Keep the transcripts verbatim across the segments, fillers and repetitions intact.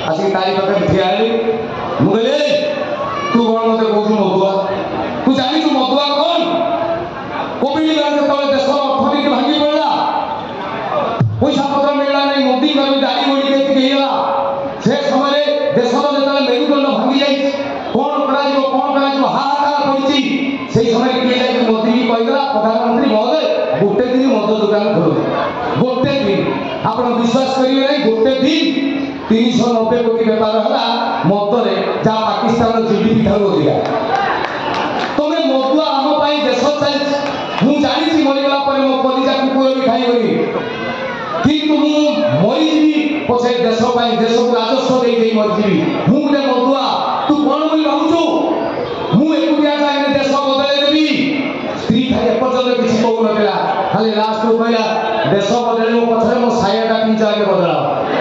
आसिक तारी पाखे ठिया मुझे तू कौन मत कौन मधुआ तू जानी तू मधुआ कौन कोविड जो देश अर्थनीति भांगी पड़ा पैसा पत्र मिलला नहीं मोदी गाड़ी बोली से समय देश जो मेरुदंड भांगी जाए कौन करा कौन करा हाहाकार पड़ी से समय किए जाए मोदी भी कहीदेला प्रधानमंत्री महोदय गोटे दिन मद दुकान खोल गोटे दिन आप विश्वास करेंगे नहीं गोटे दिन तीन सौ नब्बे कोटी बेपार है मदरे जहाँ पाकिस्तान जीडीपी ठार अधिका तुम्हें मदुआ आम देश चलती मुझे जानी मरीगला मो कलिजा कुकुर भी खाइबनी किंतु मरीजी पछे देश देश को राजस्व दे मरीजी मु गोटे मदुआ तू कौन बोली भावुचु मु एकुटिया जाए देश बदल देवी स्त्री खाली एपर्यंत किसी कहू ना खाली लास्ट को कहला देश बदल पछे मो सायाटा पिंच आगे बदला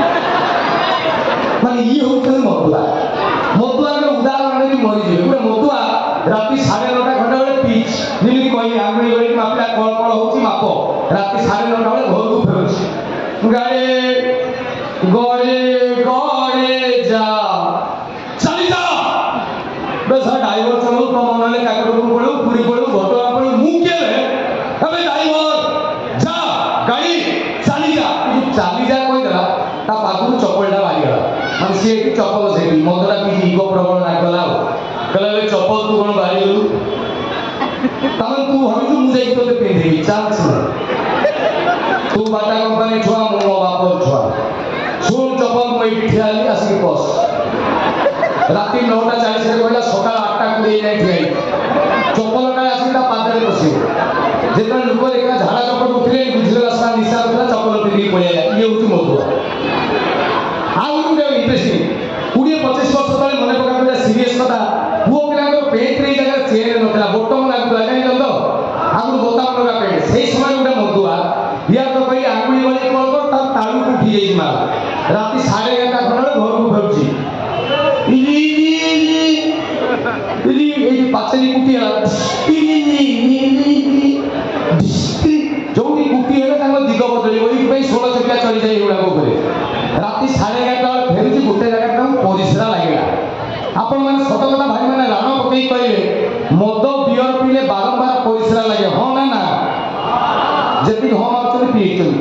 माने ये होते मदुआ मदुआ उदाहरण भी मरीजी गोटे मदुआ राति साढ़े नौटा घंटा बेले पिच जेमती कही आंगुली गड़ी मापिला कल कल हो माप राति साढ़े नौटा बेले घर को फेरुची गाड़े गड़े गड़े जा चली जा बस ड्राइवर चलो तो मन काकड़पुर पड़ो पूरी पड़ो घटना पड़ो मुझे अबे ड्राइवर जा गाड़ी चली जा चली जा कहीदेला ता पाखु चप्पलटा मारिगला माने सी चप्पल से मदरा पी इगो प्रबल नागला कहले चप्पल तू कौन बाहरी गलु तमन तू भाविଛୁ ମୁଁ ଯାଇକି ତତେ ପିନ୍ଧେବି ଚାନ୍ସ ତୁ ବାଟା कंपनी छुआ मो बाप छुआ सुन चप्पल मैं ठिया आली आसिक बस राति नौटा चालीस कहला सकाल आठटा कोड़े जाए ठिया चप्पल का आसिक पादे बस जितना लोक देखा झाड़ा चप्पल उठिले बुझले रास्ता निशा उठला चप्पल पिंधि पड़े ये हूँ मधुआ आउ गोटे इंटरेस्टिंग कोड़े पचीस वर्ष तले मन पका सीरीयस कथा पुओ पिला पेट रे जगह चेन नथला बटम लागुला जानि तो आगु बोताम लगा पेट से समय गोटे मधुआ या तो भाई आंगुली वाली कल कर ता तालू को उठी जाई माल राति साढ़े एगारटा खंडे घर को फेरुची इली इली इली ए पाचली कुटी हला इली इली जो भी कुटी है ताको दिग बदली ओई पे सोलह चकिया चली जाई हुला को करे राति साढ़े एगारटा फेरुची गोटे जगह ता परिसरा लागेला आपण माने सत कथा भाई माने राण पकई कहले मद बियर पीले बारंबार परिसरा लगे हाँ ना ना जेति हाँ मारछन पीछन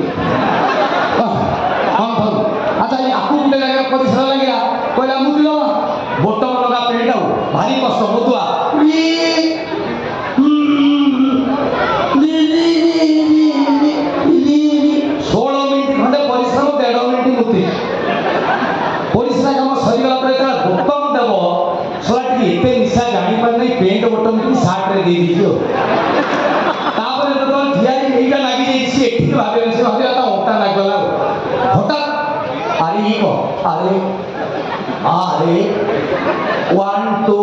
हाँ भल अच्छा ये आपको गोटे जगह परिसरा लगे कहला मुदिलो बटम लगा पेट आउ भारी कष्ट मधुआ सोलह मिनट खंडे परिश्रम डेढ़ मिनट मुति परिसरा काम सरीगला पर बटम देव सलाटी एते निशा जानी पार नहीं पेंट बटम की सार्ट रे दे दीजियो तापर तो ठिया एइटा लागी जाई छी एठी भाबे से भाबे ता ओटा लागला हठात अरे ई को अरे अरे वन टू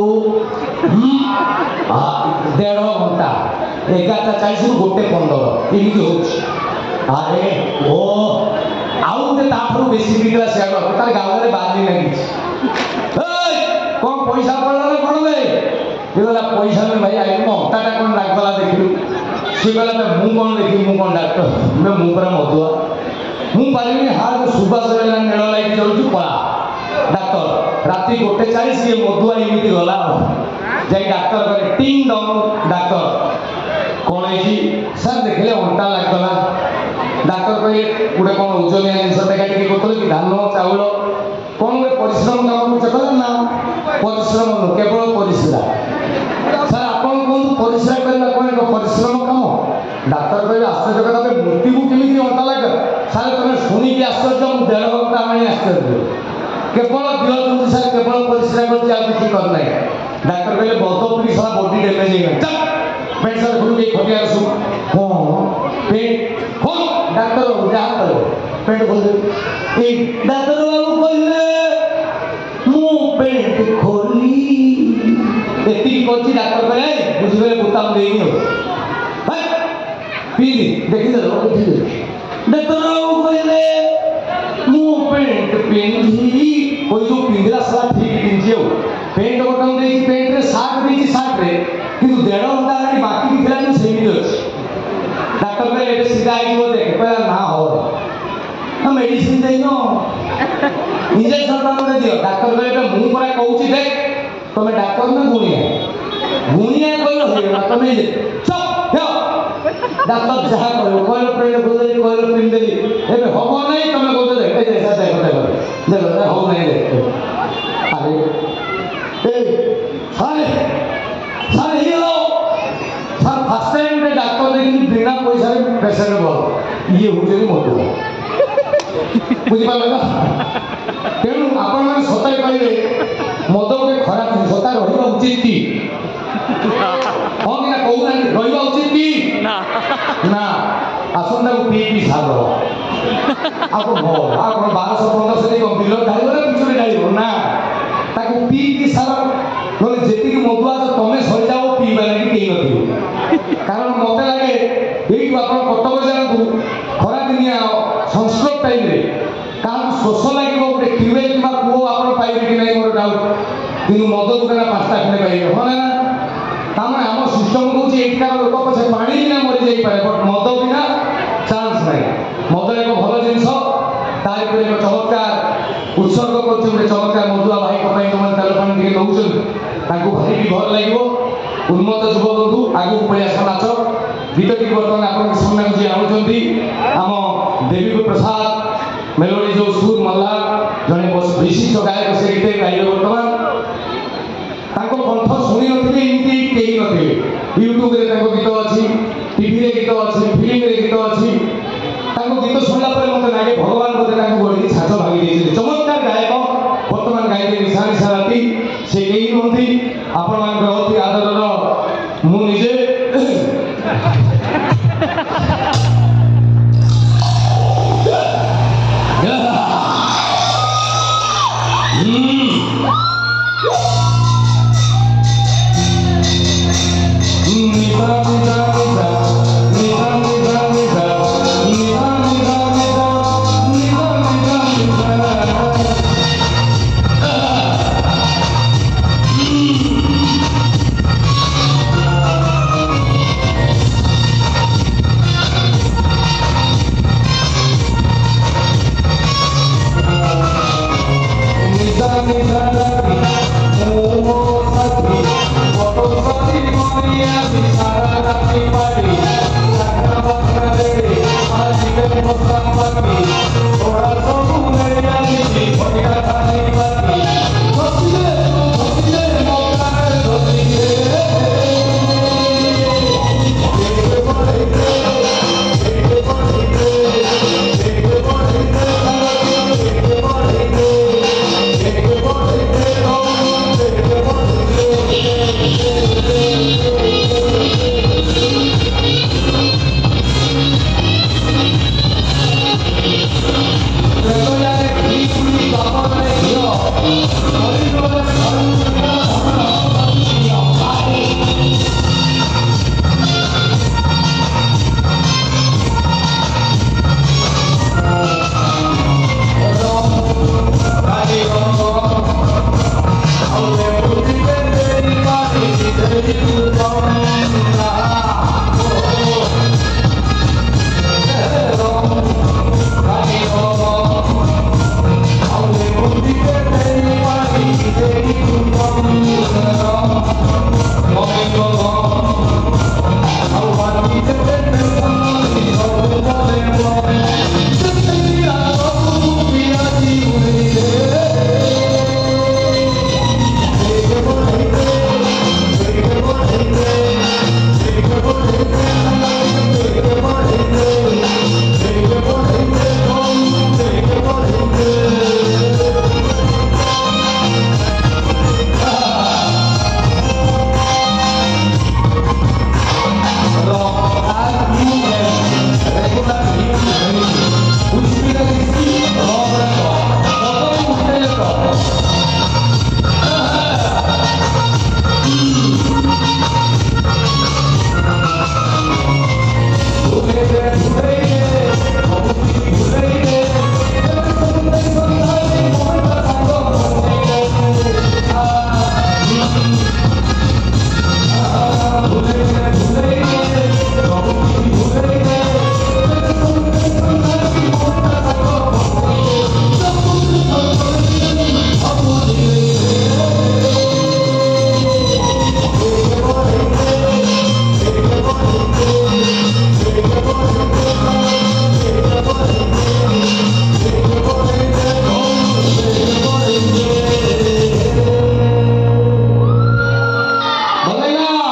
आ डेढ़ घंटा एगारटा चालीस रु गोटे पंद्रह एमिति होछि अरे ओ आउ गोटे ताठू बेसी बिगला से तार गाँव में बाजी लगी कौन पैसा पड़ला ना कौन बे कहला पैसा में भाई आई मो टाटा कौन लागला देखिलु सी कहला मैं मु कौन देखि मु कौन डॉक्टर मैं मु पर मधुआ मु पालिनी हार सुबास रेला नेल लाइट चलछु पळा डॉक्टर राति गोटे चालीस ये मधुआ एमिति गला जाई डॉक्टर करे टिंग डंग डॉक्टर कौन है सर देखले अंटा लागला डॉक्टर कहे गोटे कौन ओजनिया जिनस टेका टेकी करते कि धान चाउल कौन गोटे परिश्रम काम कर ना परिश्रम नुह केवल परिश्रा सर आपन कहूँ परिश्रा करना कौन एक परिश्रम काम डाक्तर कहे आश्चर्य कथा मृत्यु को केमी अंता लगे सर तुम शुणिकी आश्चर्य मुझे डेढ़ घंटा आनी आश्चर्य केवल दिह तुम सर केवल परिश्रा कर करना डाक्तर कहे बद पीढ़ी सारा बॉडी डैमेज हो पेट सर खुद खटिया सब हाँ पेट खोल डाक्टर बाबू जहाँ करो पेट खोल दे डाक्टर बाबू कहले मु पेट खोली एति करछि डाक्टर कहले बुझिबे बोताम देनी हो भाई पीली देखि दे डाक्टर बाबू कहले मु पेट पिंधी कोई जो पिंधला सारा ठीक पिंधी हो पेट बोताम देछि पेट रे साठ देछि साठ रे किंतु डेढ़ घंटा आगे बाकी भी खिला जो सेमी अच्छे डॉक्टर को ये सीधा आई वो देख पहला ना हो हम मेडिसिन देनो इंजेक्शन तुम दियो डाक्टर कहले मु परा कहूची देख तुम डाक्टर ना गुणिया गुणिया कहलो तुम चुप हो डाक्टर जहाँ कहो कहलो प्रेम बोले कहलो प्रेम देली एबे हबो नहीं तुम बोलते देख ए ऐसा देखो देखो देखो हो नहीं देख अरे ए सारे सारे ये लो सर फर्स्ट टाइम रे डाक्टर देखि बिना पैसा रे पेशेंट बोल ये होजे मधु बुझी पाला तेणु आपण मैंने सताई कहले मद गोटे खराब जिन सता रहा उचित कि हाँ कि ना कहूना रहा उचित कि ना आसंता को पी पी सार आप आप बारश पंद्रह से बिल ढाल पिछले ढाल ना ताको पी पी सार ना जी मधुआ तुम सरी जाओ पीवा लगे कहीं न कारण मत लगे ये आप कटक जातु खरा दिनिया संस्कृत टाइम कारण शोष लगे गोटे क्यूए कि पुओ आप पाइबे कि नहीं मोर डाउट कि मद दुकान पाँचटा खंडे पाइबे हाँ ना तामे आम सिस्टम कौन एठार लोक पछे पानी बिना मरी जाई पारे बट मद बिना चांस नहीं मद एक भल जिनस तार एक चमत्कार उत्सर्ग कर चमत्कार मधुआ भाई तुम तेल पानी टे नौ भारी भी भल लगे उन्मत्त युव बंधु आगू पड़े आस नाच गीत टी बर्तमान आप सामने जी आनुंट आम देवी प्रसाद मेलोडी जो सुर मल्लार जड़े विशिष्ट गायक से गीत गाइबे बर्तमान कंठ शुणी नी एमती कहीं नी यूट्यूब गीत अच्छी टीवी गीत अच्छी फिल्म गीत अच्छी गीत शुणला मत लगे भगवान बोधे गोड़ी छाछ भागी चमत्कार गायक बर्तमान गाइबे निशा निशा राति से कहीं नुहति आपण अति आदर मुझे Terima kasih.